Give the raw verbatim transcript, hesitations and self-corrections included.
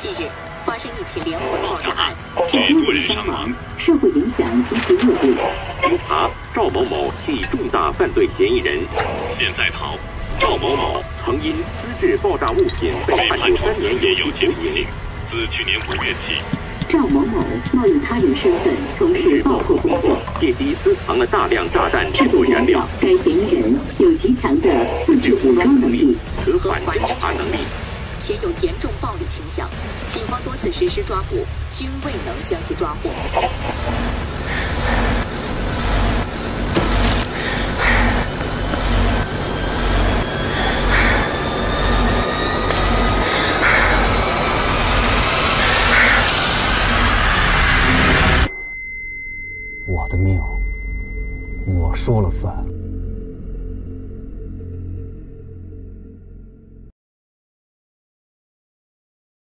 近日，发生一起连环爆炸案， 许多人伤亡， 社会影响极其恶劣。 经查，赵某某系重大犯罪嫌疑人，现在逃。赵某某曾因私制爆炸物品被判处三年也有期徒刑。自去年五月起， 赵某某冒用他人身份从事爆破工作， 借机私藏了大量炸弹制据作原料。 该嫌疑人有极强的自制武装能力和反侦查能力， 且有严重暴力倾向。警方多次实施抓捕，均未能将其抓获。 我的命，我说了算。